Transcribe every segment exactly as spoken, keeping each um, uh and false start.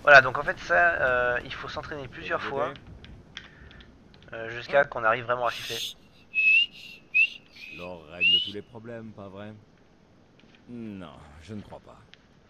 Voilà, donc en fait ça, euh, il faut s'entraîner plusieurs fois euh, jusqu'à qu'on arrive vraiment à siffler. L'or règle tous les problèmes, pas vrai? Non, je ne crois pas.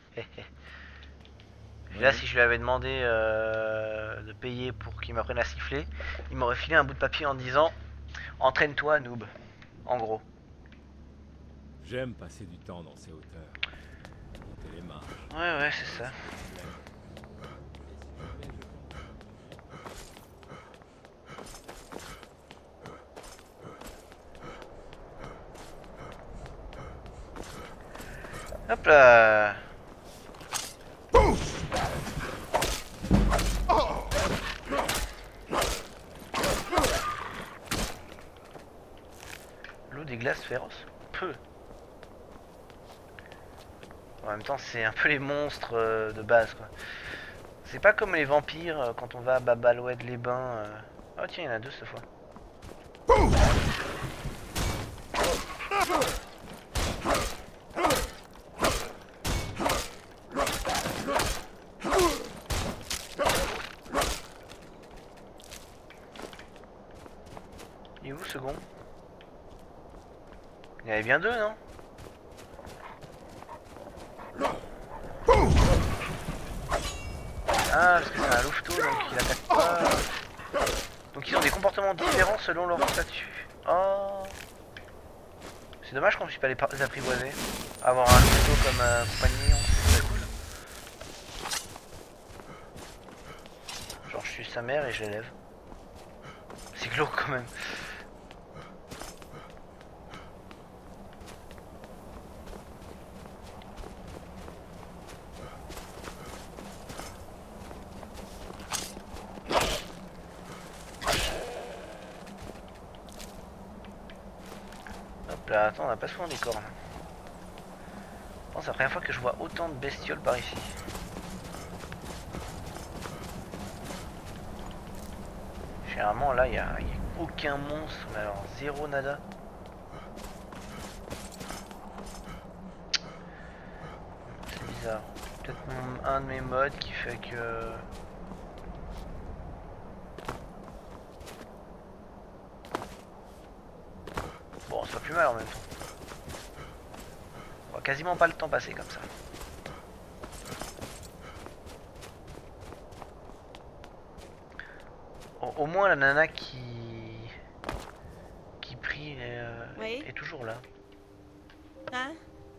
Là, Oui? si je lui avais demandé euh, de payer pour qu'il m'apprenne à siffler, il m'aurait filé un bout de papier en disant entraîne-toi, noob, en gros. J'aime passer du temps dans ces hauteurs. Monter les marches, Ouais, ouais, c'est explorer ça. ces petites plaines. Et si jamais je tombe amoureux? Hop là. L'eau des glaces féroces. Peu. En même temps, c'est un peu les monstres euh, de base, quoi. C'est pas comme les vampires euh, quand on va à Babaloued les bains. Euh... Oh tiens, il y en a deux cette fois. Il est où ce second? Il y en avait bien deux, non? Ah, parce que c'est un louveteau, donc il attaque pas. Donc ils ont des comportements différents selon leur statut. Oh. C'est dommage qu'on puisse pas les, les apprivoiser. Avoir un louveteau comme euh, compagnon, c'est très cool. Genre je suis sa mère et je l'élève. C'est glauque quand même. Hop là, attends, on a pas souvent des cornes. Je pense que c'est la première fois que je vois autant de bestioles par ici. Généralement là, il n'y a, a aucun monstre, mais alors zéro nada. C'est bizarre. Peut-être un de mes mods qui fait que... Bon, c'est pas plus mal en même temps. On voit quasiment pas le temps passer comme ça. Au, au moins la nana qui... qui prie est, euh, Oui? est toujours là. Hein?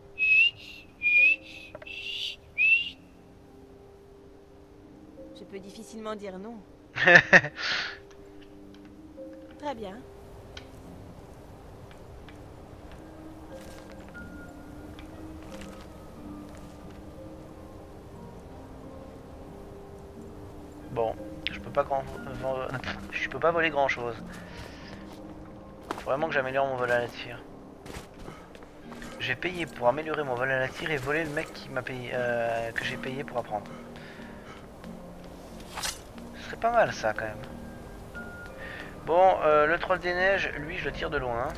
Je peux difficilement dire non. Très bien. Bon, je peux pas grand... je peux pas voler grand chose. Faut vraiment que j'améliore mon vol à la tire. J'ai payé pour améliorer mon vol à la tire et voler le mec qui m'a payé, euh, que j'ai payé pour apprendre. Ce serait pas mal ça quand même. Bon, euh, le troll des neiges, lui je le tire de loin. Hein.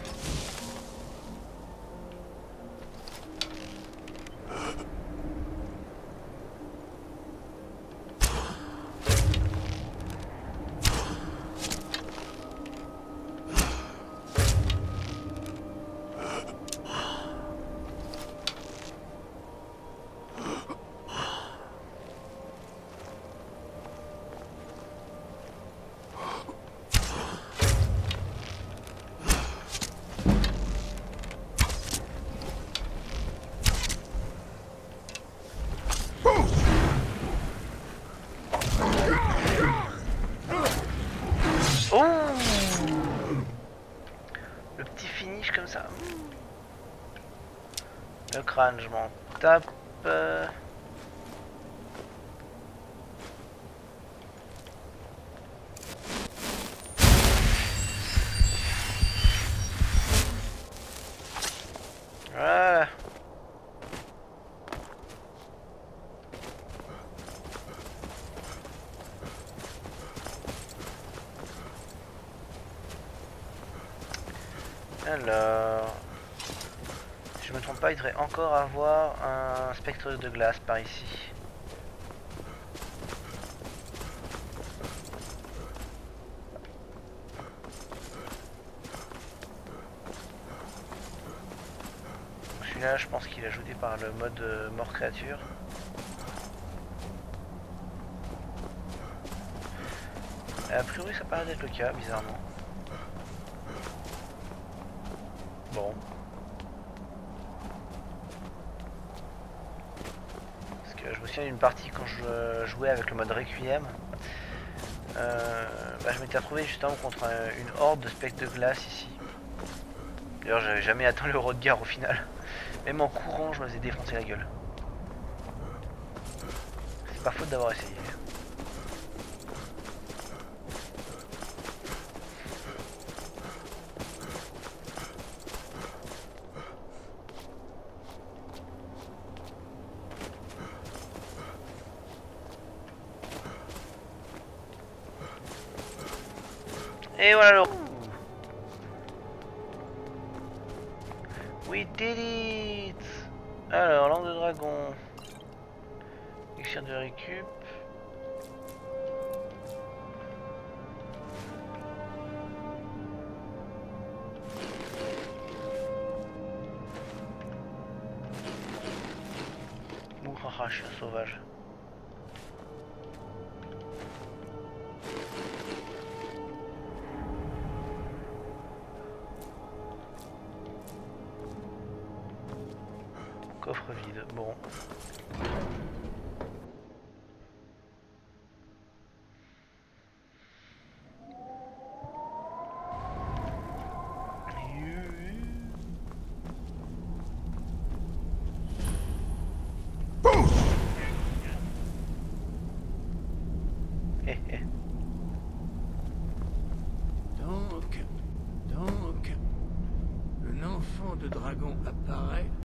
Oh, le petit finish comme ça. Le crâne, je m'en tape. Euh... Voilà. Alors, si je me trompe pas, il devrait encore avoir un spectre de glace par ici. celui-là, je pense qu'il est ajouté par le mode euh, mort créature. Et a priori, ça paraît d'être le cas, bizarrement. Bon. Parce que je me souviens d'une partie quand je jouais avec le mode Requiem. Euh, bah, je m'étais retrouvé justement contre une horde de spectres de glace ici. D'ailleurs, j'avais jamais atteint le Rodgar au final. Même en courant, je me faisais défoncer la gueule. C'est pas faute d'avoir essayé. Et voilà le... We did it. Alors, langue de dragon. Elixir de récup. Ouhaha, je suis un sauvage. Coffre vide, bon. Donc, donc, un enfant de dragon apparaît